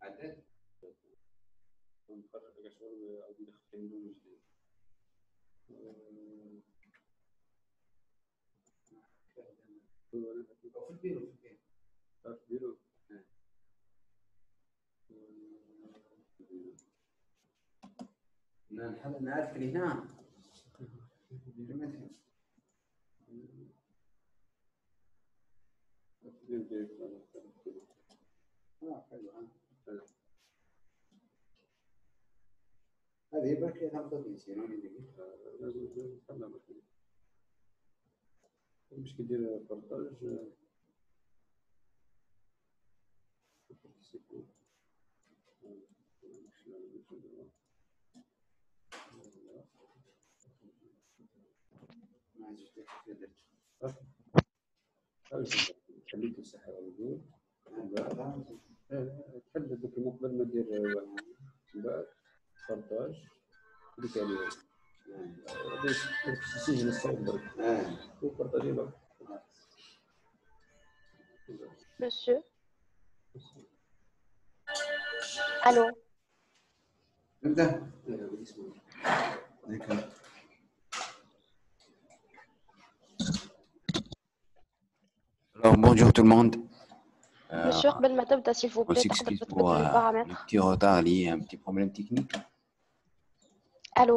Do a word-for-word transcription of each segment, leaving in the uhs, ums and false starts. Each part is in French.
نعرف اللي هنا هذه يبقى كذا تفضل يصير مش كدير بارطاج خليك الصحة والوجود تحدد لكن قبل ما دير بعد بارطاج ديك عليه باش تسجل الصوت برك وبارطاجي برك. Monsieur. Allô. نبدأ. Alors bonjour tout le monde. Monsieur, قبل ما تبدأ s'il vous On plaît s'excuse تقدر pour تبدل euh, le البارامتر. petit retard lié à un petit problème technique. Allô.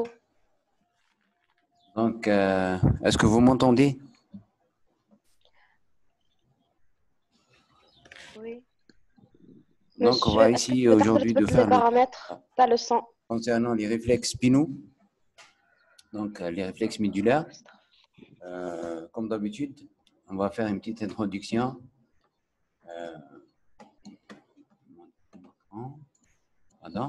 Donc, euh, est-ce que vous m'entendez? Oui. Donc, on Monsieur, va est-ce que ici tu peux aujourd'hui de تبدل faire le البارامتر تاع le son. concernant les réflexes spinaux, donc euh, les réflexes médulaires. Euh, comme d'habitude, on va faire une petite introduction. Euh, voilà.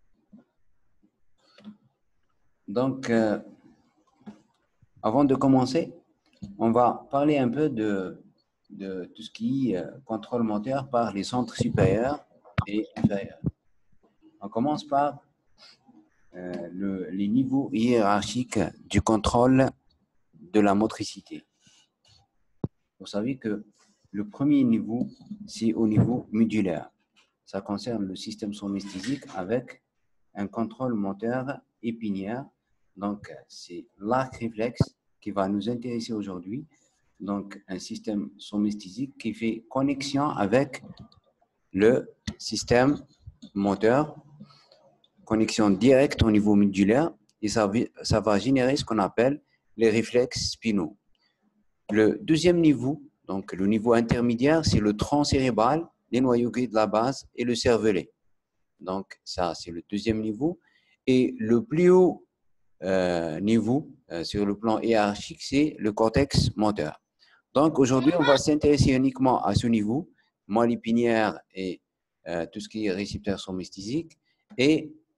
Donc, euh, avant de commencer, on va parler un peu de, de tout ce qui est euh, contrôle moteur par les centres supérieurs et inférieurs. On commence par euh, le, les niveaux hiérarchiques du contrôle de la motricité. Vous savez que le premier niveau, c'est au niveau médulaire. Ça concerne le système somesthésique avec un contrôle moteur épinière. Donc, c'est l'arc réflexe qui va nous intéresser aujourd'hui. Donc, un système somesthésique qui fait connexion avec le système moteur, connexion directe au niveau médulaire, et ça, ça va générer ce qu'on appelle les réflexes spinaux. Le deuxième niveau, donc le niveau intermédiaire, c'est le tronc cérébral, les noyaux gris de la base et le cervelet. Donc, ça, c'est le deuxième niveau. Et le plus haut euh, niveau, euh, sur le plan hiérarchique, c'est le cortex moteur. Donc, aujourd'hui, on va s'intéresser uniquement à ce niveau, moelle épinière et euh, tout ce qui est récepteur somesthésique, et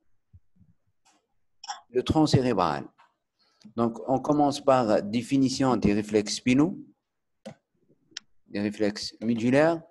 le tronc cérébral. Donc, on commence par définition des réflexes spinaux, des réflexes médulaires.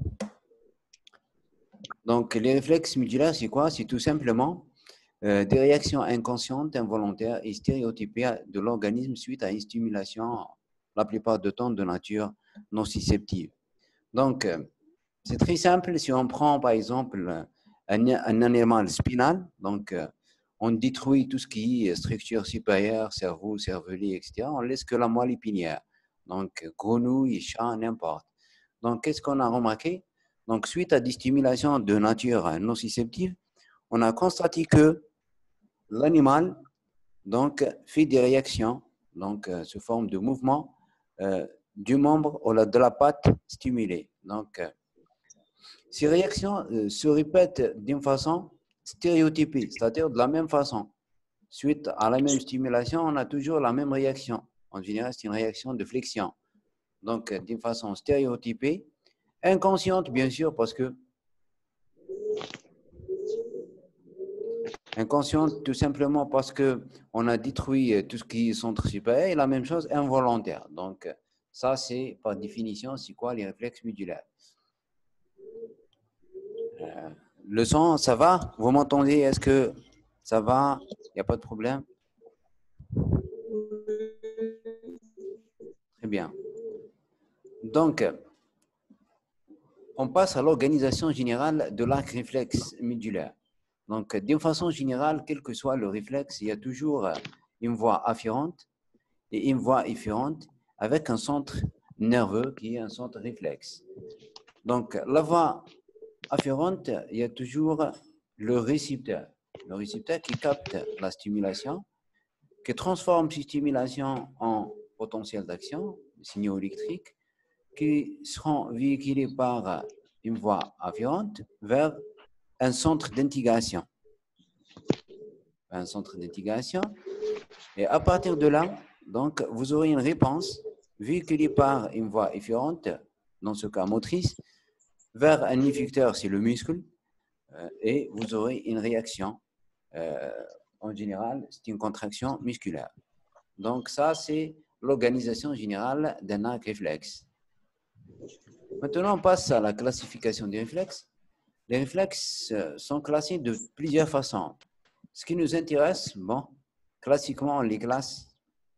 Donc, les réflexes médulaires, c'est quoi? C'est tout simplement euh, des réactions inconscientes, involontaires et stéréotypées de l'organisme suite à une stimulation, la plupart du temps de nature nociceptive. Donc, euh, c'est très simple. Si on prend, par exemple, un, un animal spinal, donc euh, on détruit tout ce qui est structure supérieure, cerveau, cervelet, et cetera. On laisse que la moelle épinière. Donc, grenouille, chat, n'importe. Donc, qu'est-ce qu'on a remarqué? Donc, suite à des stimulations de nature nociceptive, on a constaté que l'animal donc, fait des réactions, donc, euh, sous forme de mouvement euh, du membre ou de la patte stimulée. Donc, euh, ces réactions euh, se répètent d'une façon stéréotypée, c'est-à-dire de la même façon. Suite à la même stimulation, on a toujours la même réaction. En général, c'est une réaction de flexion. Donc, euh, d'une façon stéréotypée, inconsciente, bien sûr, parce que inconsciente, tout simplement parce qu'on a détruit tout ce qui est centre supérieur, et la même chose involontaire. Donc, ça, c'est par définition, c'est quoi les réflexes médulaires? Euh, le son, ça va? Vous m'entendez? Est-ce que ça va? Il n'y a pas de problème? Très bien. Donc, on passe à l'organisation générale de l'arc réflexe médulaire. Donc, d'une façon générale, quel que soit le réflexe, il y a toujours une voie afférente et une voie efférente avec un centre nerveux qui est un centre réflexe. Donc, la voie afférente, il y a toujours le récepteur. Le récepteur qui capte la stimulation, qui transforme cette stimulation en potentiel d'action, signaux électriques, qui seront véhiculés par une voie afférente vers un centre d'intégration. Un centre d'intégration. Et à partir de là, donc, vous aurez une réponse véhiculée par une voie efférente, dans ce cas motrice, vers un effecteur, c'est le muscle, euh, et vous aurez une réaction. Euh, en général, c'est une contraction musculaire. Donc, ça, c'est l'organisation générale d'un arc réflexe. Maintenant, on passe à la classification des réflexes. Les réflexes sont classés de plusieurs façons. Ce qui nous intéresse, bon, classiquement, on les classe.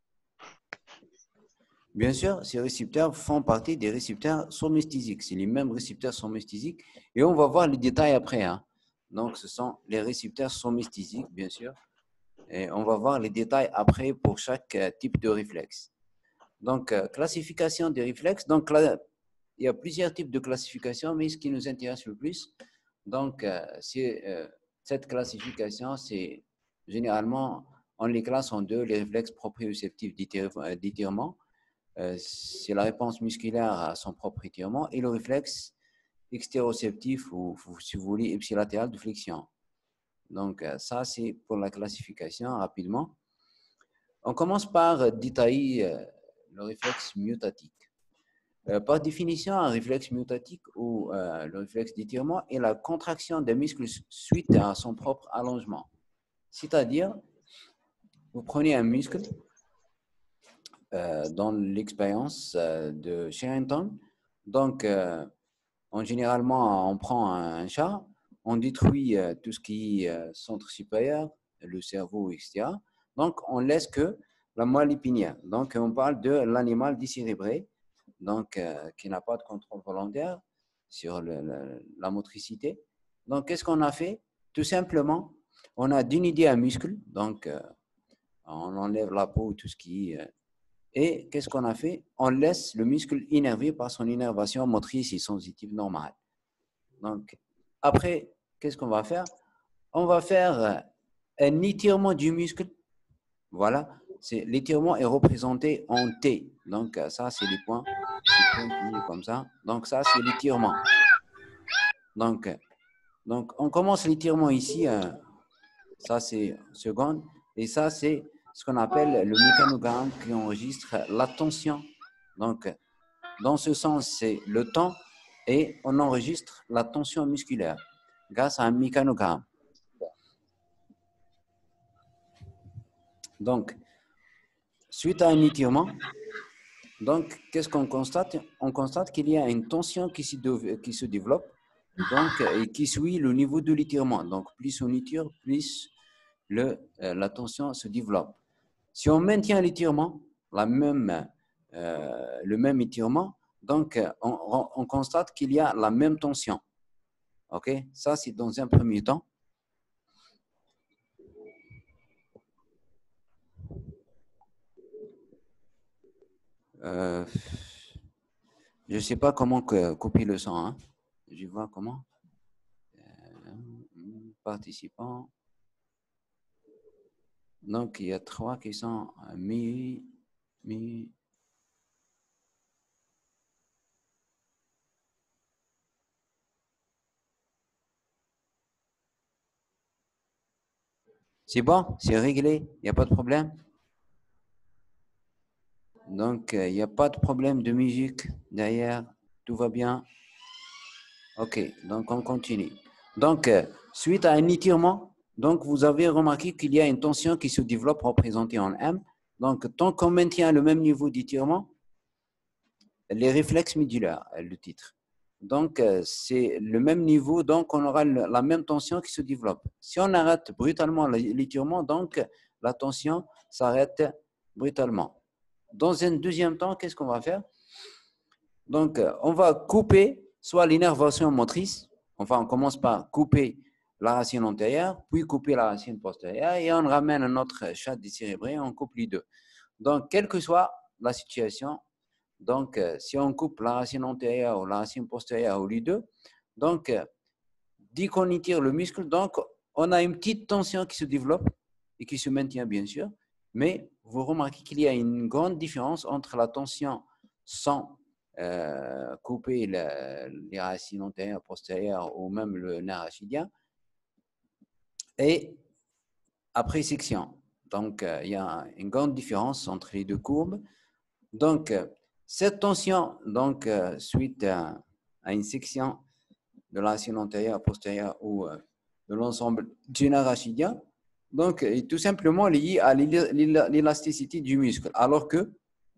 Bien sûr, ces récepteurs font partie des récepteurs somesthésiques. C'est les mêmes récepteurs somesthésiques. Et on va voir les détails après. Hein. Donc, ce sont les récepteurs somesthésiques, bien sûr. Et on va voir les détails après pour chaque type de réflexe. Donc, classification des réflexes. Donc, là, il y a plusieurs types de classification, mais ce qui nous intéresse le plus, donc, c'est euh, cette classification, c'est généralement, on les classe en deux, les réflexes proprioceptifs d'étirement. Euh, c'est la réponse musculaire à son propre étirement, et le réflexe extéroceptif, ou si vous voulez, ipsilatéral de flexion. Donc, ça, c'est pour la classification rapidement. On commence par détailler euh, le réflexe myotatique. Euh, par définition, un réflexe myotatique ou euh, le réflexe d'étirement est la contraction des muscles suite à son propre allongement. C'est-à-dire, vous prenez un muscle, euh, dans l'expérience euh, de Sherrington, donc, euh, on, généralement, on prend un, un chat, on détruit euh, tout ce qui est euh, centre supérieur, le cerveau, et cetera. Donc, on laisse que la moelle épinière. Donc, on parle de l'animal décérébré, donc, euh, qui n'a pas de contrôle volontaire sur le, le, la motricité. Donc, qu'est-ce qu'on a fait? Tout simplement, on a dénudé un muscle, donc euh, on enlève la peau, tout ce qui est... Euh, et qu'est-ce qu'on a fait? On laisse le muscle innervé par son innervation motrice et sensitive normale. Donc, après, qu'est-ce qu'on va faire? On va faire un étirement du muscle. Voilà. L'étirement est représenté en T. Donc, ça, c'est les points. Comme ça. Donc, ça, c'est l'étirement. Donc, donc, on commence l'étirement ici. Euh, ça, c'est seconde. Et ça, c'est ce qu'on appelle le mécanogramme qui enregistre la tension. Donc, dans ce sens, c'est le temps et on enregistre la tension musculaire grâce à un mécanogramme. Donc, suite à un étirement, donc, qu'est-ce qu'on constate? On constate qu'il y a une tension qui se, qui se développe donc, et qui suit le niveau de l'étirement. Donc, plus on étire, plus le, euh, la tension se développe. Si on maintient l'étirement, la même, euh, le même étirement, donc on, on constate qu'il y a la même tension. OK? Ça, c'est dans un premier temps. Euh, je ne sais pas comment que, couper le son. Hein. Je vois comment. Euh, participants. Donc, il y a trois qui sont mis. mis C'est bon, c'est réglé, il n'y a pas de problème. Donc, il n'y a pas de problème de musique derrière, tout va bien. OK, donc on continue. Donc, suite à un étirement, donc vous avez remarqué qu'il y a une tension qui se développe représentée en M. Donc, tant qu'on maintient le même niveau d'étirement, les réflexes médulaires, le titre. Donc, c'est le même niveau, donc on aura la même tension qui se développe. Si on arrête brutalement l'étirement, donc la tension s'arrête brutalement. Dans un deuxième temps, qu'est-ce qu'on va faire? Donc, on va couper soit l'innervation motrice. Enfin, on commence par couper la racine antérieure, puis couper la racine postérieure, et on ramène notre chat décérébré, on coupe les deux. Donc, quelle que soit la situation, donc, euh, si on coupe la racine antérieure ou la racine postérieure ou les deux, donc, euh, dès qu'on étire le muscle, donc, on a une petite tension qui se développe et qui se maintient, bien sûr, mais vous remarquez qu'il y a une grande différence entre la tension sans euh, couper le, les racines antérieures, postérieures ou même le nerf rachidien et après section. Donc, euh, il y a une grande différence entre les deux courbes. Donc, euh, cette tension, donc, euh, suite à, à une section de la racine antérieure, postérieure ou euh, de l'ensemble du nerf rachidien, donc, est tout simplement liée à l'élasticité du muscle, alors que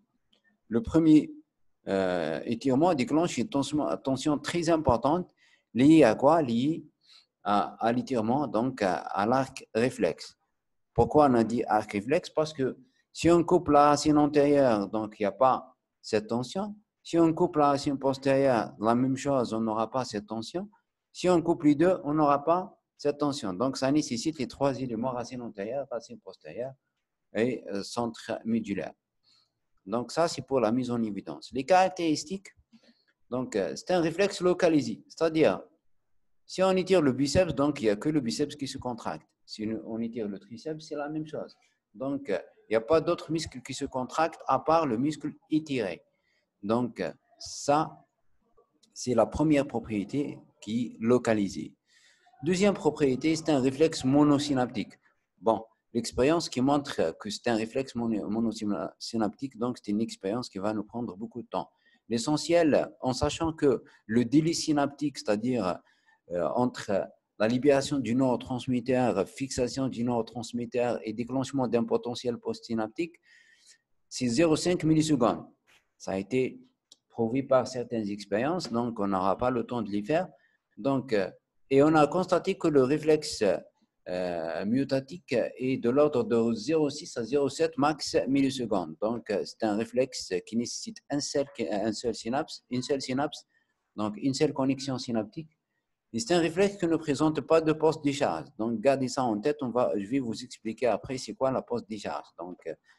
le premier euh, étirement déclenche une tension, tension très importante liée à quoi? Liée à, à l'étirement, donc à, à l'arc réflexe. Pourquoi on a dit arc réflexe? Parce que si on coupe la racine antérieure, donc il n'y a pas cette tension. Si on coupe la racine postérieure, la même chose, on n'aura pas cette tension. Si on coupe les deux, on n'aura pas cette tension. Donc, ça nécessite les trois éléments, racine antérieure, racine postérieure et euh, centre médulaire. Donc, ça, c'est pour la mise en évidence. Les caractéristiques, donc, euh, c'est un réflexe localisé. C'est-à-dire, si on étire le biceps, donc, il n'y a que le biceps qui se contracte. Si on étire le triceps, c'est la même chose. Donc, euh, il n'y a pas d'autres muscles qui se contractent à part le muscle étiré. Donc, euh, ça, c'est la première propriété qui est localisée. Deuxième propriété, c'est un réflexe monosynaptique. Bon, l'expérience qui montre que c'est un réflexe monosynaptique, donc c'est une expérience qui va nous prendre beaucoup de temps. L'essentiel, en sachant que le délai synaptique, c'est-à-dire euh, entre la libération du neurotransmetteur, fixation du neurotransmetteur et déclenchement d'un potentiel postsynaptique, c'est zéro virgule cinq millisecondes. Ça a été prouvé par certaines expériences, donc on n'aura pas le temps de les faire. Donc, et on a constaté que le réflexe euh, myotatique est de l'ordre de zéro virgule six à zéro virgule sept max millisecondes. Donc, c'est un réflexe qui nécessite un seul, un seul synapse, une seule synapse, donc une seule connexion synaptique. Et c'est un réflexe qui ne présente pas de post-décharge. Donc, gardez ça en tête. On va, je vais vous expliquer après c'est quoi la post-décharge. Donc,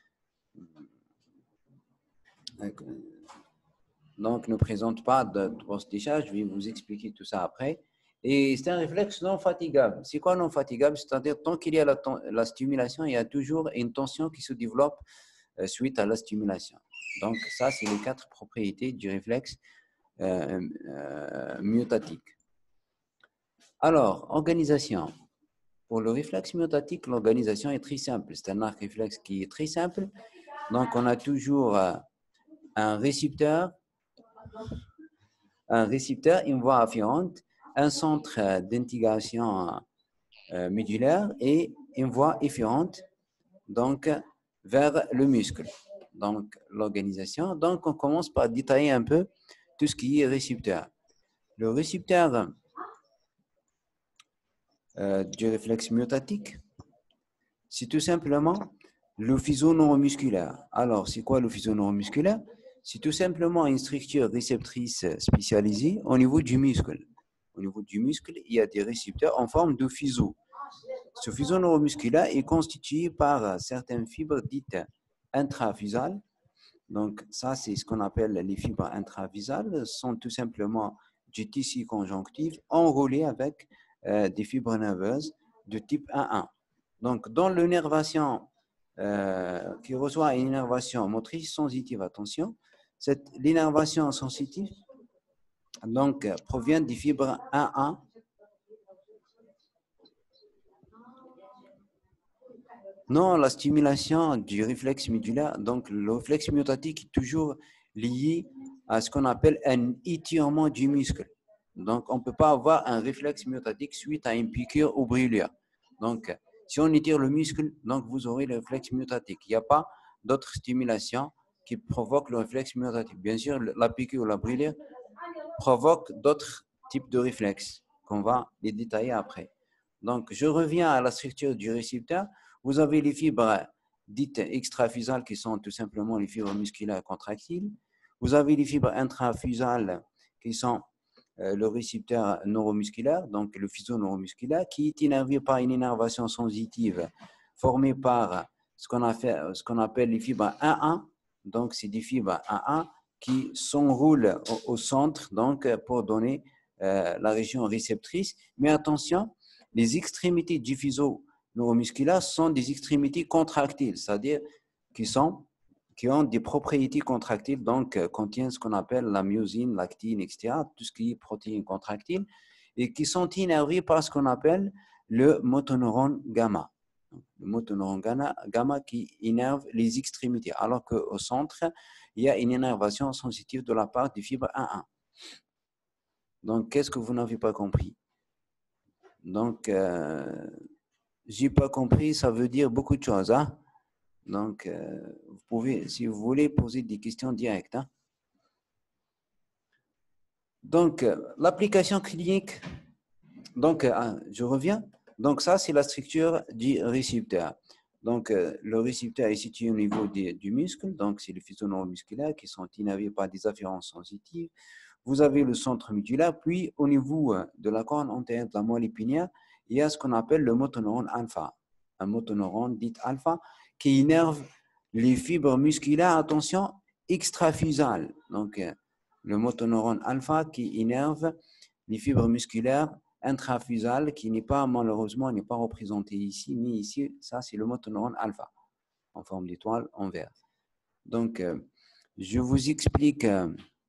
euh, donc, ne présente pas de post-décharge. Je vais vous expliquer tout ça après. Et c'est un réflexe non fatigable. C'est quoi non fatigable? C'est-à-dire, tant qu'il y a la, la stimulation, il y a toujours une tension qui se développe euh, suite à la stimulation. Donc, ça, c'est les quatre propriétés du réflexe euh, euh, myotatique. Alors, organisation. Pour le réflexe myotatique, l'organisation est très simple. C'est un arc réflexe qui est très simple. Donc, on a toujours euh, un récepteur, un récepteur, une voie afférente, un centre d'intégration euh, médulaire et une voie efférente donc, vers le muscle. Donc, l'organisation. Donc, on commence par détailler un peu tout ce qui est récepteur. Le récepteur euh, du réflexe myotatique, c'est tout simplement le faisceau neuromusculaire. Alors, c'est quoi le faisceau neuromusculaire? C'est tout simplement une structure réceptrice spécialisée au niveau du muscle. Au niveau du muscle, il y a des récepteurs en forme de faisceau. Ce faisceau neuromusculaire est constitué par certaines fibres dites intrafusales. Donc, ça, c'est ce qu'on appelle les fibres intrafusales. Ce sont tout simplement du tissu conjonctif enroulé avec euh, des fibres nerveuses de type un un. Donc, dans l'innervation euh, qui reçoit une innervation motrice sensitive, attention, cette l'innervation sensitive donc, provient des fibres un un. Non, la stimulation du réflexe médulaire, donc le réflexe myotatique est toujours lié à ce qu'on appelle un étirement du muscle. Donc, on ne peut pas avoir un réflexe myotatique suite à une piqûre ou brûlure. Donc, si on étire le muscle, donc vous aurez le réflexe myotatique. Il n'y a pas d'autre stimulation qui provoque le réflexe myotatique. Bien sûr, la piqûre ou la brûlure provoque d'autres types de réflexes qu'on va les détailler après. Donc, je reviens à la structure du récepteur. Vous avez les fibres dites extrafusales qui sont tout simplement les fibres musculaires contractiles. Vous avez les fibres intrafusales qui sont euh, le récepteur neuromusculaire, donc le fuseau neuromusculaire, qui est innervé par une innervation sensitive formée par ce qu'on a fait, ce qu'on appelle les fibres un un. Donc, c'est des fibres un un qui s'enroulent au, au centre, donc pour donner euh, la région réceptrice. Mais attention, les extrémités du fuseau neuromusculaire sont des extrémités contractiles, c'est-à-dire qui sont qui ont des propriétés contractiles, donc euh, contiennent ce qu'on appelle la myosine, l'actine, et cetera, tout ce qui est protéines contractiles, et qui sont innervés par ce qu'on appelle le motoneurone gamma. Donc, le motoneurone gamma, gamma qui innerve les extrémités, alors qu'au centre, il y a une innervation sensitive de la part des fibres un un. Donc, qu'est-ce que vous n'avez pas compris? Donc, euh, j'ai pas compris, ça veut dire beaucoup de choses, hein? Donc, euh, vous pouvez, si vous voulez, poser des questions directes. Hein. Donc, euh, l'application clinique, donc, euh, je reviens. Donc, ça, c'est la structure du récepteur. Donc, euh, le récepteur est situé au niveau des, du muscle. Donc, c'est les fuseaux neuromusculaires qui sont innervés par des afférences sensitives. Vous avez le centre médulaire. Puis, au niveau de la corne antérieure de la moelle épinière, il y a ce qu'on appelle le motoneurone alpha. Un motoneurone dit alpha qui innerve les fibres musculaires, attention, extrafusales. Donc, euh, le motoneurone alpha qui innerve les fibres musculaires intrafusales, qui n'est pas, malheureusement, n'est pas représenté ici, mais ici, ça, c'est le motoneurone alpha, en forme d'étoile en vert. Donc, euh, je vous explique euh,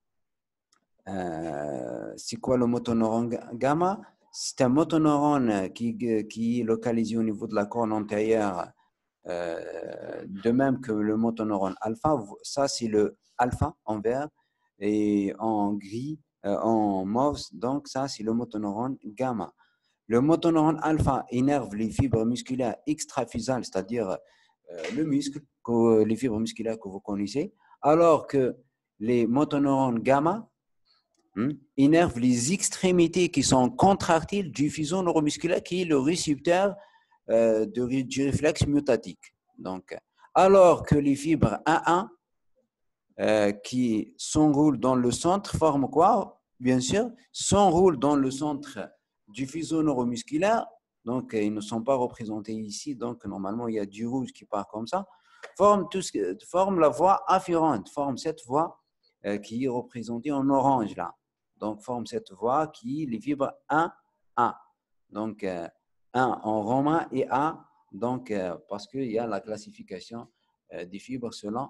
euh, c'est quoi le motoneurone gamma. C'est un motoneurone qui, qui est localisé au niveau de la corne antérieure, euh, de même que le motoneurone alpha. Ça, c'est le alpha en vert, et en gris, euh, en mauve, donc ça, c'est le motoneurone gamma. Le motoneurone alpha innerve les fibres musculaires extrafusales, c'est-à-dire euh, le muscle, que, les fibres musculaires que vous connaissez, alors que les motoneurones gamma hmm, innervent les extrémités qui sont contractiles du fuseau neuromusculaire qui est le récepteur euh, de, du réflexe myotatique. Donc, alors que les fibres un un euh, qui s'enroulent dans le centre forment quoi? Bien sûr, s'enroulent dans le centre du fuseau neuromusculaire. Donc, ils ne sont pas représentés ici. Donc, normalement, il y a du rouge qui part comme ça. Forme, tout ce, forme la voie afférente, forme cette voie euh, qui est représentée en orange là. Donc, forme cette voie qui est les fibres un un. Donc, euh, un en romain et A, donc, euh, parce qu'il y a la classification euh, des fibres selon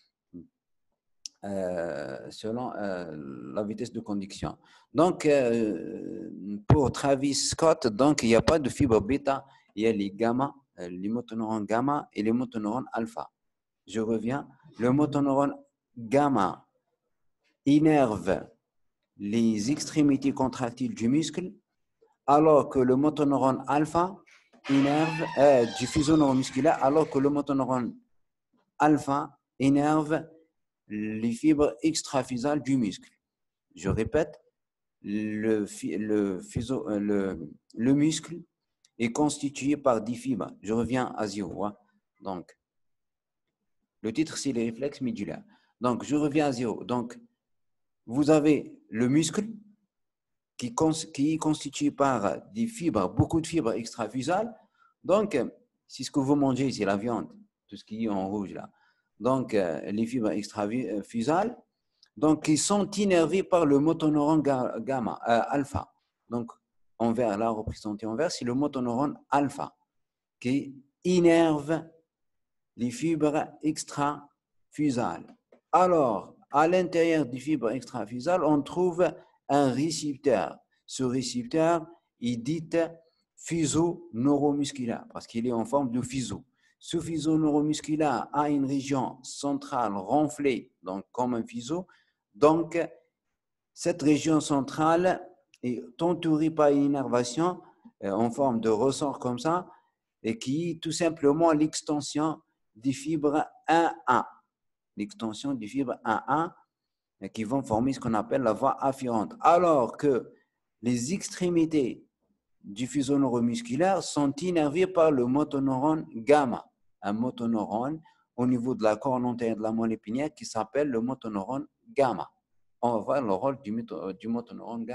Euh, selon euh, la vitesse de conduction. Donc, euh, pour Travis Scott, donc, il n'y a pas de fibre bêta, il y a les gamma, euh, les motoneurones gamma et les motoneurones alpha. Je reviens. Le motoneurone gamma innerve les extrémités contractiles du muscle, alors que le motoneurone alpha innerve euh, du fuseau neuromusculaire, alors que le motoneurone alpha innerve les fibres extrafusales du muscle. Je répète, le, le, fuseau, le, le muscle est constitué par dix fibres. Je reviens à zéro. Hein. Donc, le titre, c'est les réflexes médulaires. Donc, je reviens à zéro. Donc, vous avez le muscle qui, qui est constitué par des fibres, beaucoup de fibres extrafusales. Donc, c'est ce que vous mangez, c'est la viande, tout ce qui est en rouge là. Donc, euh, les fibres extrafusales, donc, ils sont innervés par le motoneurone gamma, euh, alpha. Donc, en vert, là, représenté en vert, c'est le motoneurone alpha qui innerve les fibres extrafusales. Alors, à l'intérieur des fibres extrafusales, on trouve un récepteur. Ce récepteur est dit fuseau neuromusculaire parce qu'il est en forme de fuseau. Ce fuseau neuromusculaire a une région centrale renflée, donc comme un fuseau. Donc, cette région centrale est entourée par une innervation en forme de ressort comme ça, et qui est tout simplement l'extension des fibres un un. L'extension des fibres un un qui vont former ce qu'on appelle la voie afférente. Alors que les extrémités du fuseau neuromusculaire sont innervées par le motoneurone gamma, un motoneurone au niveau de la corne antérieure de la moelle épinière qui s'appelle le motoneurone gamma. On va voir le rôle du, du motoneurone gamma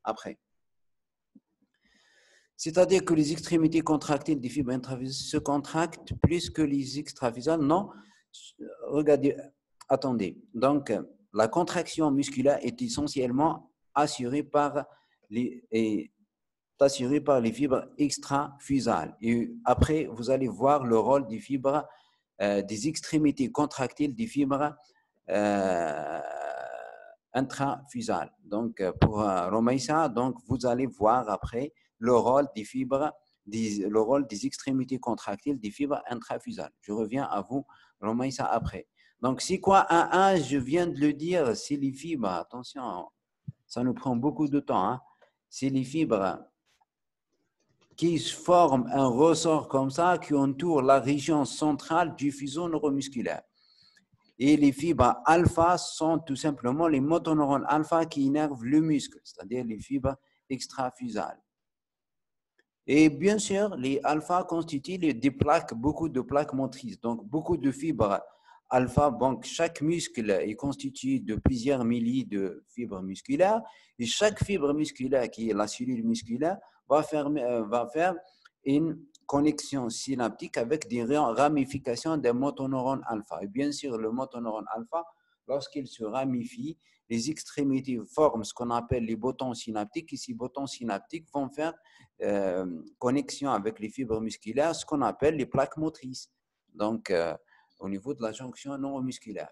après. C'est-à-dire que les extrémités contractiles des fibres intravasales se contractent plus que les extravasales. Non, regardez, attendez. Donc, la contraction musculaire est essentiellement assurée par les, est assurée par les fibres extrafusales. Et après, vous allez voir le rôle des fibres, euh, des extrémités contractiles des fibres euh, intrafusales. Donc, pour euh, Romaïssa, donc, vous allez voir après le rôle des fibres, des, le rôle des extrémités contractiles des fibres intrafusales. Je reviens à vous, Romaïssa, après. Donc, c'est quoi un un? Je viens de le dire, c'est les fibres. Attention, ça nous prend beaucoup de temps. Hein. C'est les fibres qui forment un ressort comme ça qui entoure la région centrale du fuseau neuromusculaire. Et les fibres alpha sont tout simplement les motoneurones alpha qui innervent le muscle, c'est-à-dire les fibres extrafusales. Et bien sûr, les alpha constituent des plaques, beaucoup de plaques motrices, donc beaucoup de fibres alpha. Donc, chaque muscle est constitué de plusieurs milliers de fibres musculaires et chaque fibre musculaire, qui est la cellule musculaire, va faire, va faire une connexion synaptique avec des ramifications des motoneurones alpha. Et bien sûr, le motoneurone alpha, lorsqu'il se ramifie, les extrémités forment ce qu'on appelle les boutons synaptiques et ces boutons synaptiques vont faire euh, connexion avec les fibres musculaires, ce qu'on appelle les plaques motrices, donc euh, au niveau de la jonction neuromusculaire.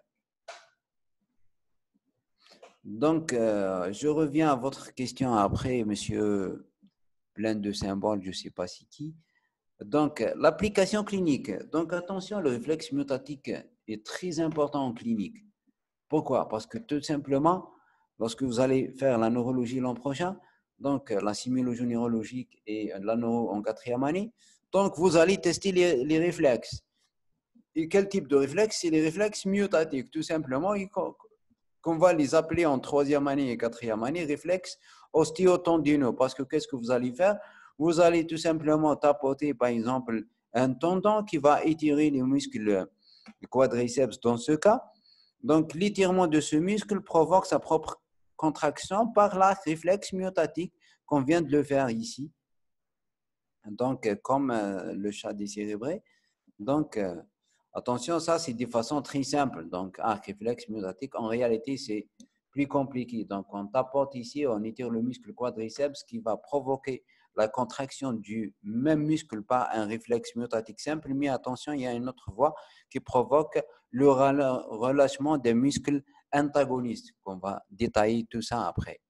Donc, euh, je reviens à votre question après, monsieur plein de symboles, je ne sais pas si qui. Donc, l'application clinique. Donc, attention, le réflexe myotatique est très important en clinique. Pourquoi? Parce que tout simplement, lorsque vous allez faire la neurologie l'an prochain, donc la simulogie neurologique et la neuro en quatrième année, donc vous allez tester les, les réflexes. Et quel type de réflexe? C'est les réflexes myotatiques, tout simplement, qu'on va les appeler en troisième année et quatrième année, réflexes ostéotendineux. Parce que qu'est-ce que vous allez faire? Vous allez tout simplement tapoter, par exemple, un tendon qui va étirer les muscles du quadriceps dans ce cas. Donc, l'étirement de ce muscle provoque sa propre contraction par la réflexe myotatique qu'on vient de le faire ici. Donc, comme euh, le chat décérébré. Donc, euh, attention, ça, c'est de façon très simple. Donc, arc réflexe myotatique, en réalité, c'est plus compliqué. Donc, on tapote ici, on étire le muscle quadriceps qui va provoquer la contraction du même muscle par un réflexe myotatique simple. Mais attention, il y a une autre voie qui provoque le relâchement des muscles antagonistes. On va détailler tout ça après.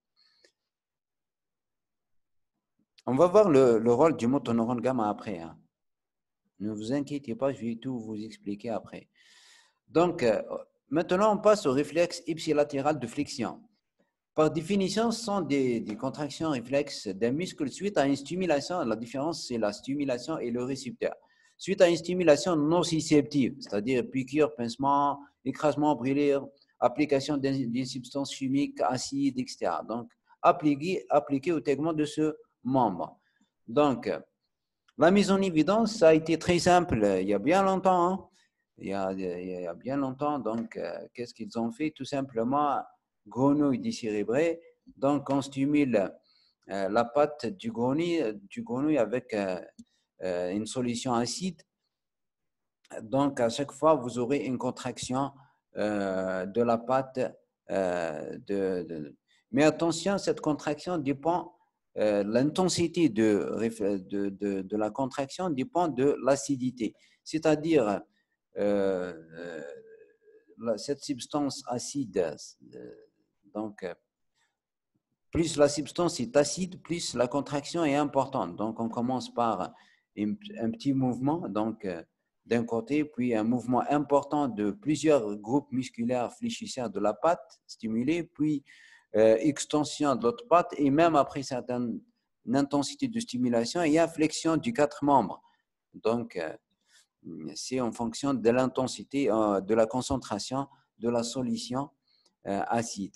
On va voir le, le rôle du motoneurone gamma après. Hein. Ne vous inquiétez pas, je vais tout vous expliquer après. Donc, euh, maintenant, on passe au réflexe ipsilatéral de flexion. Par définition, ce sont des, des contractions réflexes d'un muscle suite à une stimulation. La différence, c'est la stimulation et le récepteur. Suite à une stimulation nociceptive, c'est-à-dire piqûre, pincement, écrasement, brûlure, application d'une substance chimique, acide, et cetera. Donc, appliqué, appliqué au tegment de ce membre. Donc, la mise en évidence, ça a été très simple il y a bien longtemps. Hein. Il, y a, il y a bien longtemps. Donc, euh, qu'est-ce qu'ils ont fait? Tout simplement, grenouille décérébrée. Donc, on stimule euh, la patte du grenouille, du grenouille avec euh, euh, une solution acide. Donc, à chaque fois, vous aurez une contraction euh, de la patte. Euh, de, de... Mais attention, cette contraction dépend, euh, l'intensité de, de, de, de la contraction dépend de l'acidité. C'est-à-dire, euh, euh, cette substance acide, euh, donc, plus la substance est acide, plus la contraction est importante. Donc, on commence par un, un petit mouvement, donc d'un côté, puis un mouvement important de plusieurs groupes musculaires fléchisseurs de la patte stimulés, puis euh, extension de l'autre patte, et même après certaines intensité de stimulation, il y a flexion du quatre membres. Donc, euh, c'est en fonction de l'intensité, euh, de la concentration de la solution euh, acide.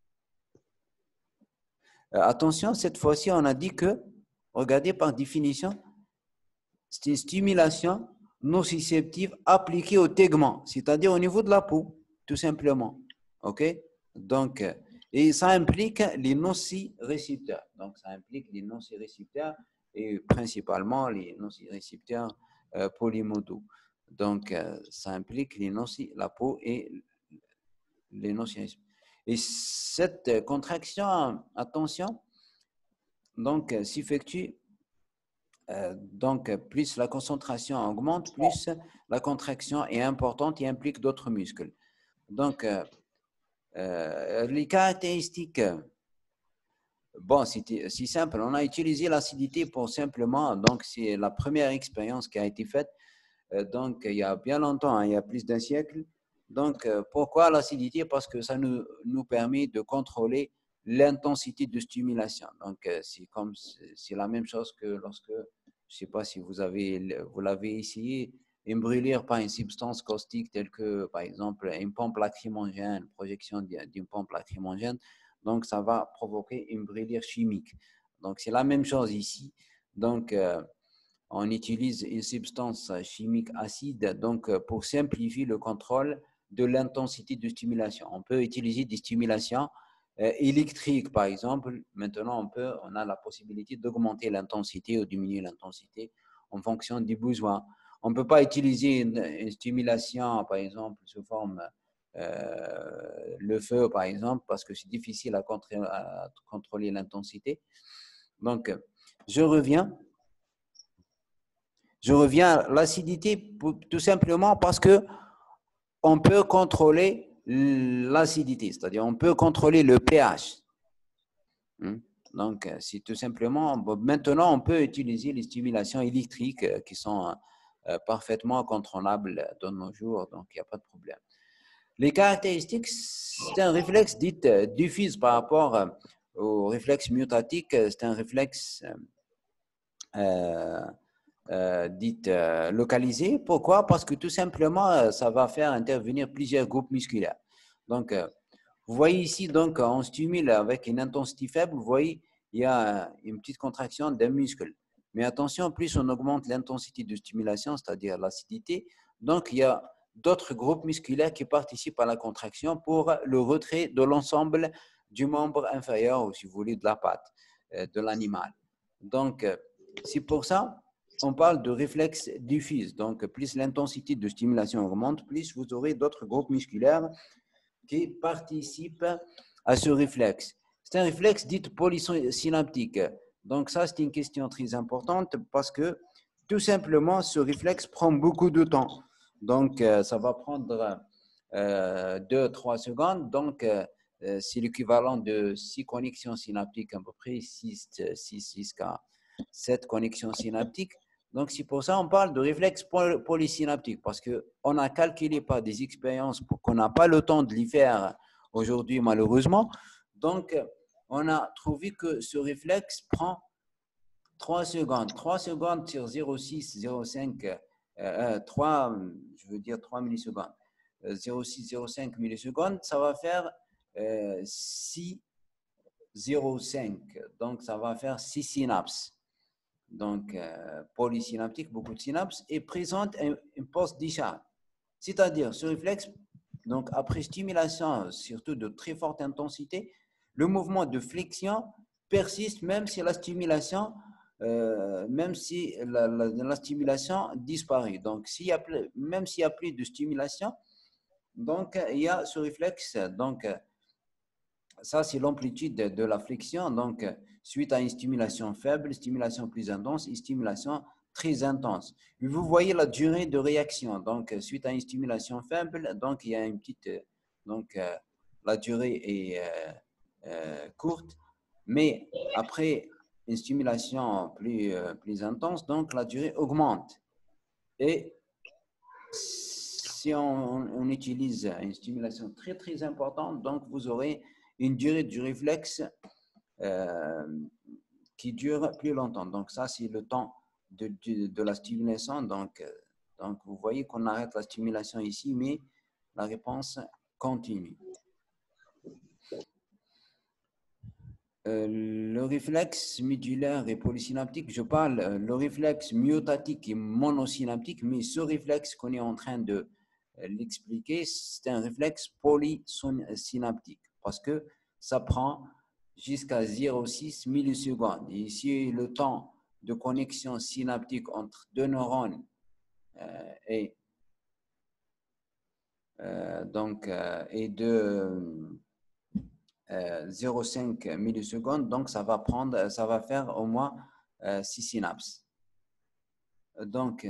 Euh, attention, cette fois-ci, on a dit que, regardez par définition, c'est une stimulation nociceptive appliquée au tegment, c'est-à-dire au niveau de la peau, tout simplement. OK? Donc, Et ça implique les nocicepteurs. Donc, ça implique les nocicepteurs et principalement les nocicepteurs euh, polymodaux. Donc, euh, ça implique les noci, la peau et les nocicepteurs. Et cette contraction, attention, donc, s'effectue, euh, donc, plus la concentration augmente, plus la contraction est importante et implique d'autres muscles. Donc, euh, euh, les caractéristiques, bon, c'est si simple. On a utilisé l'acidité pour simplement, donc c'est la première expérience qui a été faite, euh, donc il y a bien longtemps, hein, il y a plus d'un siècle. Donc, euh, pourquoi l'acidité? Parce que ça nous, nous permet de contrôler l'intensité de stimulation. Donc, euh, c'est comme, c'est la même chose que lorsque, je ne sais pas si vous avez, vous l'avez essayé, une brûlure par une substance caustique telle que, par exemple, une pompe lacrymogène, projection d'une pompe lacrymogène. Donc, ça va provoquer une brûlure chimique. Donc, c'est la même chose ici. Donc, euh, on utilise une substance chimique acide donc, pour simplifier le contrôle de l'intensité de stimulation. On peut utiliser des stimulations euh, électriques, par exemple. Maintenant, on, peut, on a la possibilité d'augmenter l'intensité ou diminuer l'intensité en fonction des besoins. On ne peut pas utiliser une, une stimulation, par exemple, sous forme euh, le feu, par exemple, parce que c'est difficile à, contre, à contrôler l'intensité. Donc, je reviens. Je reviens à l'acidité tout simplement parce que on peut contrôler l'acidité, c'est-à-dire on peut contrôler le pH. Donc, c'est tout simplement, maintenant on peut utiliser les stimulations électriques qui sont parfaitement contrôlables de nos jours, donc il n'y a pas de problème. Les caractéristiques, c'est un réflexe dit diffuse par rapport au réflexe myotatique, c'est un réflexe euh, Euh, dites euh, localisées. Pourquoi? Parce que tout simplement, euh, ça va faire intervenir plusieurs groupes musculaires. Donc, euh, vous voyez ici, donc, on stimule avec une intensité faible, vous voyez, il y a une petite contraction d'un muscle. Mais attention, plus on augmente l'intensité de stimulation, c'est-à-dire l'acidité, donc il y a d'autres groupes musculaires qui participent à la contraction pour le retrait de l'ensemble du membre inférieur, ou si vous voulez, de la patte euh, de l'animal. Donc, euh, c'est pour ça on parle de réflexe diffuse. Donc, plus l'intensité de stimulation augmente, plus vous aurez d'autres groupes musculaires qui participent à ce réflexe. C'est un réflexe dit polysynaptique. Donc, ça, c'est une question très importante parce que tout simplement, ce réflexe prend beaucoup de temps. Donc, euh, ça va prendre euh, deux à trois secondes. Donc, euh, c'est l'équivalent de six connexions synaptiques, à peu près six, six, six, sept connexions synaptiques. Donc, c'est pour ça qu'on parle de réflexe polysynaptique, parce qu'on a calculé par des expériences qu'on n'a pas le temps de les faire aujourd'hui, malheureusement. Donc, on a trouvé que ce réflexe prend trois secondes. trois secondes sur zéro virgule six, zéro virgule cinq, euh, trois, je veux dire trois millisecondes. zéro virgule six, zéro virgule cinq millisecondes, ça va faire euh, six virgule zéro cinq. Donc, ça va faire six synapses. Donc, euh, polysynaptique, beaucoup de synapses, et présente un, un post-discharge. C'est-à-dire, ce réflexe, donc après stimulation, surtout de très forte intensité, le mouvement de flexion persiste même si la stimulation, euh, même si la, la, la stimulation disparaît. Donc, s'il y a, même s'il n'y a plus de stimulation, donc il y a ce réflexe. Donc, ça, c'est l'amplitude de, de la flexion. Donc, suite à une stimulation faible, stimulation plus intense et stimulation très intense. Et vous voyez la durée de réaction. Donc, suite à une stimulation faible, donc il y a une petite, donc euh, la durée est euh, euh, courte, mais après une stimulation plus euh, plus intense, donc la durée augmente. Et si on, on utilise une stimulation très très importante, donc vous aurez une durée du réflexe euh, qui dure plus longtemps. Donc, ça, c'est le temps de, de, de la stimulation. Donc, euh, donc, vous voyez qu'on arrête la stimulation ici, mais la réponse continue. Euh, le réflexe médulaire et polysynaptique, je parle euh, le réflexe myotatique et monosynaptique, mais ce réflexe qu'on est en train de euh, l'expliquer, c'est un réflexe polysynaptique parce que ça prend jusqu'à zéro virgule six millisecondes. Et ici, le temps de connexion synaptique entre deux neurones euh, est, euh, donc, euh, est de euh, zéro virgule cinq millisecondes. Donc, ça va prendre, ça va faire au moins euh, six synapses. Donc,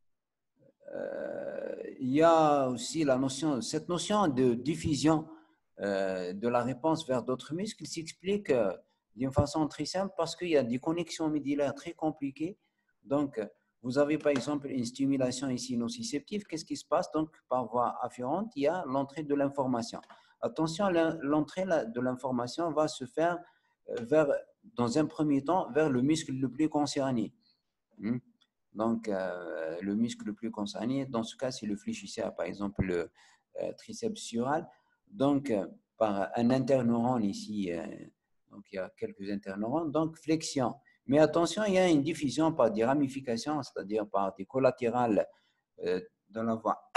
euh, il y a aussi la notion, cette notion de diffusion euh, de la réponse vers d'autres muscles s'explique euh, d'une façon très simple parce qu'il y a des connexions médullaires très compliquées. Donc, vous avez par exemple une stimulation ici nociceptive. Qu'est-ce qui se passe? Donc, par voie afférente, il y a l'entrée de l'information. Attention, l'entrée de l'information va se faire vers, dans un premier temps vers le muscle le plus concerné. Hmm? Donc, euh, le muscle le plus concerné, dans ce cas, c'est le fléchisseur, par exemple le euh, triceps sural. Donc, euh, par un interneurone ici, euh, donc il y a quelques interneurones, donc flexion. Mais attention, il y a une diffusion par des ramifications, c'est-à-dire par des collatérales euh, dans la voie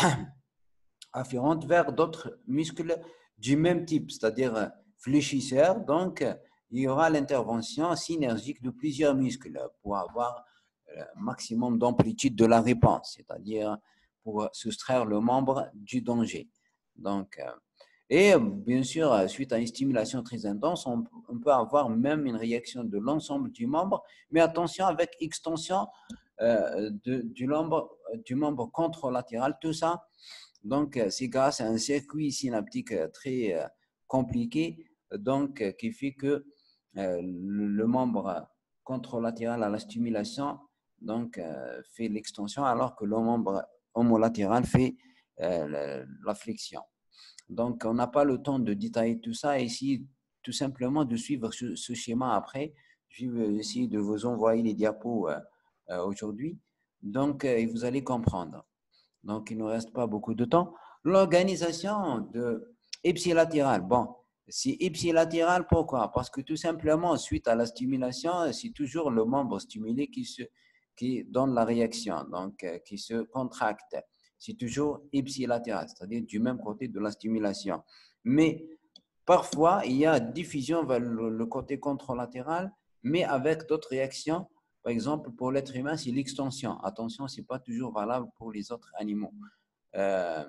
afférente vers d'autres muscles du même type, c'est-à-dire fléchisseur. Donc, il y aura l'intervention synergique de plusieurs muscles pour avoir maximum d'amplitude de la réponse, c'est-à-dire pour soustraire le membre du danger. Donc, et bien sûr, suite à une stimulation très intense, on, on peut avoir même une réaction de l'ensemble du membre, mais attention avec extension euh, de, du, membre, du membre contralatéral, tout ça. Donc, c'est grâce à un circuit synaptique très euh, compliqué, donc qui fait que euh, le, le membre contralatéral à la stimulation donc euh, fait l'extension alors que le membre homolatéral fait euh, la flexion. Donc, on n'a pas le temps de détailler tout ça. Ici, tout simplement de suivre ce, ce schéma après. Je vais essayer de vous envoyer les diapos euh, euh, aujourd'hui. Donc, euh, vous allez comprendre. Donc, il ne reste pas beaucoup de temps. L'organisation de ipsilatéral. Bon, c'est ipsilatéral, pourquoi? Parce que tout simplement, suite à la stimulation, c'est toujours le membre stimulé qui, se, qui donne la réaction, donc euh, qui se contracte. C'est toujours ipsilatéral, c'est-à-dire du même côté de la stimulation. Mais parfois, il y a diffusion vers le, le côté contralatéral, mais avec d'autres réactions. Par exemple, pour l'être humain, c'est l'extension. Attention, ce n'est pas toujours valable pour les autres animaux. Euh,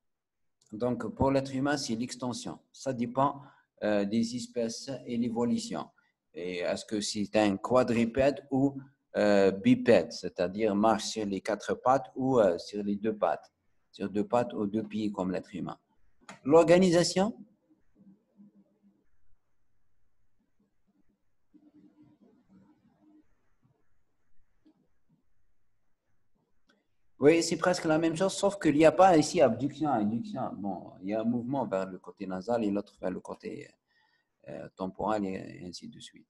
donc, pour l'être humain, c'est l'extension. Ça dépend euh, des espèces et l'évolution. Et est-ce que c'est un quadrupède ou euh, bipède, c'est-à-dire marche sur les quatre pattes ou euh, sur les deux pattes, sur deux pattes ou deux pieds comme l'être humain. L'organisation, oui, c'est presque la même chose, sauf qu'il n'y a pas ici abduction, induction. Bon, il y a un mouvement vers le côté nasal et l'autre vers le côté euh, temporal et ainsi de suite.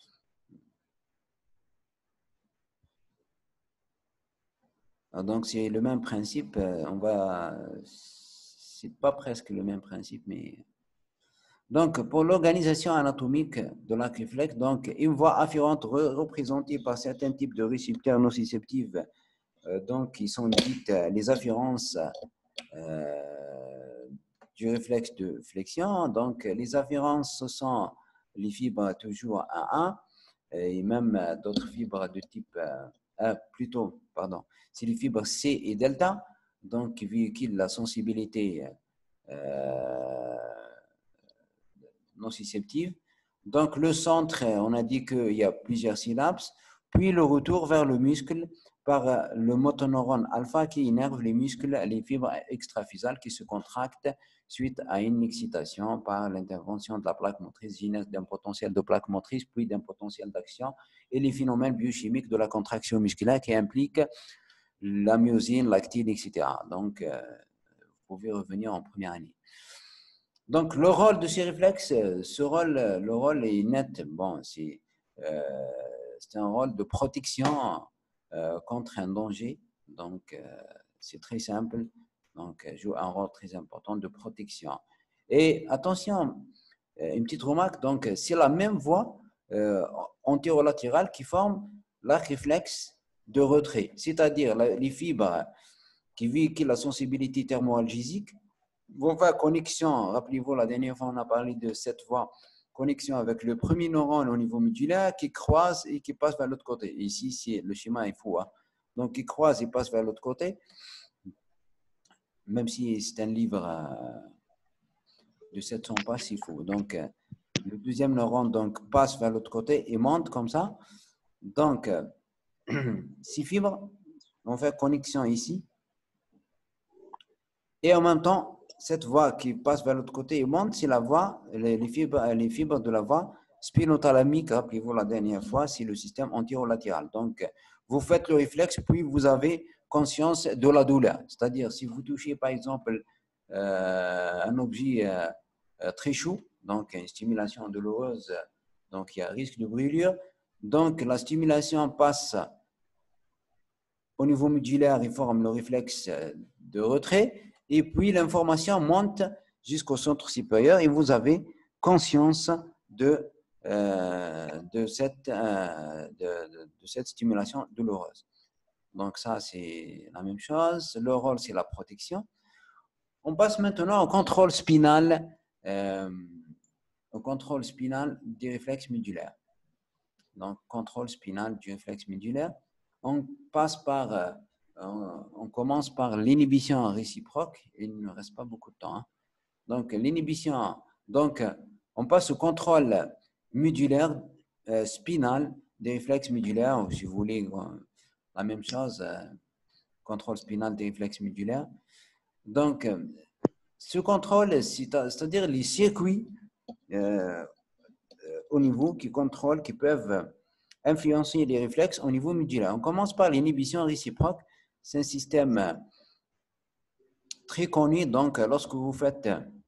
Donc, c'est le même principe. On va, c'est pas presque le même principe, mais. Donc, pour l'organisation anatomique de l'arc réflexe, donc, une voie afférente re représentée par certains types de récepteurs nociceptifs, euh, donc, qui sont dites les afférences euh, du réflexe de flexion. Donc, les afférences, ce sont les fibres toujours A un et même d'autres fibres de type euh, plutôt, pardon, c'est les fibres C et delta, donc qui véhiculent la sensibilité euh, nociceptive. Donc, le centre, on a dit qu'il y a plusieurs synapses, puis le retour vers le muscle par le motoneurone alpha qui innerve les muscles, les fibres extrafisales qui se contractent suite à une excitation par l'intervention de la plaque motrice, genèse d'un potentiel de plaque motrice, puis d'un potentiel d'action, et les phénomènes biochimiques de la contraction musculaire qui impliquent la myosine, l'actine, et cetera. Donc, euh, vous pouvez revenir en première année. Donc, le rôle de ces réflexes, ce rôle, le rôle est net. Bon, c'est euh, un rôle de protection euh, contre un danger. Donc, euh, c'est très simple. Donc, joue un rôle très important de protection. Et attention, une petite remarque. Donc, c'est la même voie euh, antérolatérale qui forme l'arc réflexe de retrait. C'est-à-dire les fibres qui véhiculent la sensibilité thermoalgésique vont faire connexion. Rappelez-vous, la dernière fois, on a parlé de cette voie connexion avec le premier neurone au niveau médulaire qui croise et qui passe vers l'autre côté. Ici, c'est le schéma est fou. Hein. Donc, il croise et passe vers l'autre côté. Même si c'est un livre euh, de sept cents pages, c'est fou. Donc, euh, le deuxième neurone donc, passe vers l'autre côté et monte comme ça. Donc, euh, six fibres, on fait connexion ici. Et en même temps, cette voie qui passe vers l'autre côté et monte, c'est la voie, les, les, fibres, les fibres de la voie spinothalamique. Rappelez-vous la dernière fois, c'est le système antérolatéral. Donc, vous faites le réflexe, puis vous avez conscience de la douleur. C'est-à-dire, si vous touchez, par exemple, euh, un objet euh, euh, très chaud, donc une stimulation douloureuse, donc il y a risque de brûlure. Donc, la stimulation passe au niveau médulaire, il forme le réflexe de retrait, et puis l'information monte jusqu'au centre supérieur et vous avez conscience de, euh, de, cette, euh, de, de, de cette stimulation douloureuse. Donc ça, c'est la même chose. Le rôle, c'est la protection. On passe maintenant au contrôle spinal, euh, au contrôle spinal du réflexe médulaire. Donc, contrôle spinal du réflexe médulaire. On passe par, euh, on, on commence par l'inhibition réciproque. Il ne reste pas beaucoup de temps. Hein. Donc, l'inhibition, donc, on passe au contrôle médulaire, euh, spinal des réflexes médulaires, ou si vous voulez, la même chose, euh, contrôle spinal des réflexes médulaires. Donc, euh, ce contrôle, c'est-à-dire les circuits euh, au niveau qui contrôlent, qui peuvent influencer les réflexes au niveau médulaire. On commence par l'inhibition réciproque. C'est un système très connu. Donc, lorsque vous faites...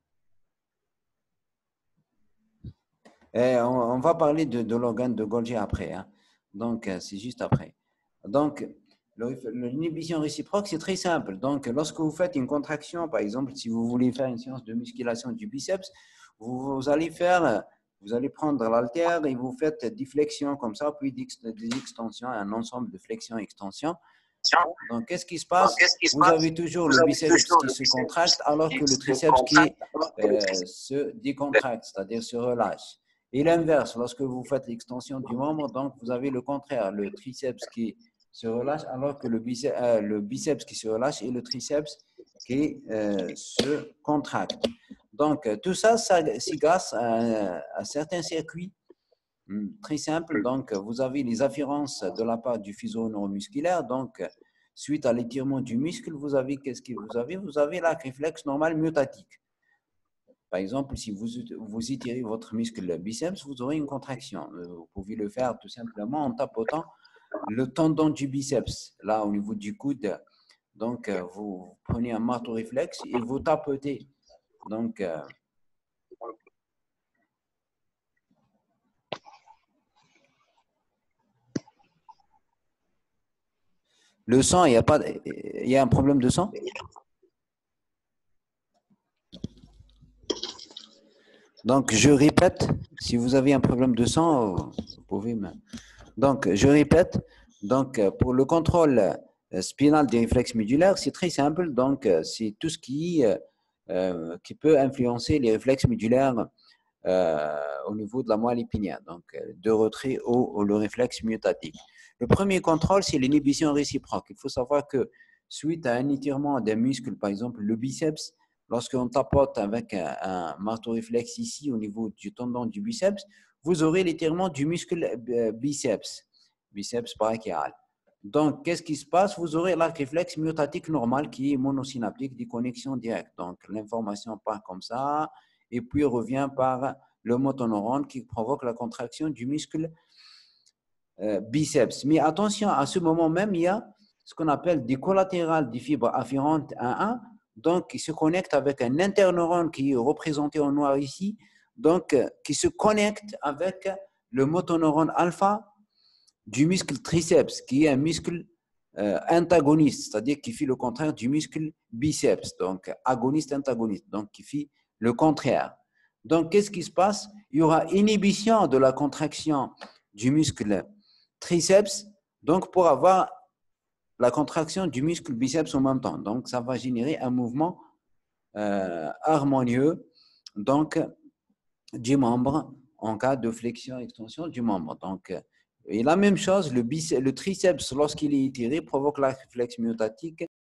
Et on, on va parler de, de l'organe de Golgi après. Hein. Donc, c'est juste après. Donc, l'inhibition réciproque, c'est très simple. Donc, lorsque vous faites une contraction, par exemple, si vous voulez faire une séance de musculation du biceps, vous, vous allez faire... Vous allez prendre l'haltère et vous faites des flexions comme ça, puis des extensions, un ensemble de flexions et extensions. Donc, qu'est-ce qui se passe? Vous avez toujours le biceps qui se contracte alors que le triceps qui euh, se décontracte, c'est-à-dire se relâche. Et l'inverse, lorsque vous faites l'extension du membre, donc vous avez le contraire, le triceps qui se relâche alors que le biceps, euh, le biceps qui se relâche et le triceps qui euh, se contracte. Donc, tout ça, ça c'est grâce à, à certains circuits très simples. Donc, vous avez les afférences de la part du fuseau neuromusculaire. Donc, suite à l'étirement du muscle, vous avez, qu'est-ce que vous avez? Vous avez la réflexe normal myotatique. Par exemple, si vous, vous étirez votre muscle biceps, vous aurez une contraction. Vous pouvez le faire tout simplement en tapotant le tendon du biceps, là, au niveau du coude. Donc, vous prenez un marteau réflexe et vous tapotez. Donc, euh, le sang, il y a pas, il y a un problème de sang? Donc, je répète, si vous avez un problème de sang, vous pouvez me... Donc, je répète, donc, pour le contrôle spinal des réflexes médulaires, c'est très simple. Donc, c'est tout ce qui, euh, qui peut influencer les réflexes médulaires euh, au niveau de la moelle épinière, donc de retrait au, au le réflexe myotatique. Le premier contrôle, c'est l'inhibition réciproque. Il faut savoir que suite à un étirement d'un muscle, par exemple le biceps, lorsqu'on tapote avec un, un marteau réflexe ici au niveau du tendon du biceps, vous aurez l'étirement du muscle biceps, biceps brachial. Donc, qu'est-ce qui se passe? Vous aurez l'arc réflexe myotatique normal qui est monosynaptique, des connexions directes. Donc, l'information part comme ça et puis revient par le motoneurone qui provoque la contraction du muscle euh, biceps. Mais attention, à ce moment même, il y a ce qu'on appelle des collatérales des fibres afférentes à un, donc qui se connectent avec un interneurone qui est représenté en noir ici, donc qui se connecte avec le motoneurone alpha du muscle triceps, qui est un muscle euh, antagoniste, c'est-à-dire qui fait le contraire du muscle biceps, donc agoniste-antagoniste, donc qui fait le contraire. Donc, qu'est-ce qui se passe? Il y aura inhibition de la contraction du muscle triceps, donc pour avoir la contraction du muscle biceps en même temps. Donc, ça va générer un mouvement euh, harmonieux donc, du membre en cas de flexion-extension du membre. Donc, et la même chose, le, biceps, le triceps, lorsqu'il est étiré, provoque la réflexe myotatique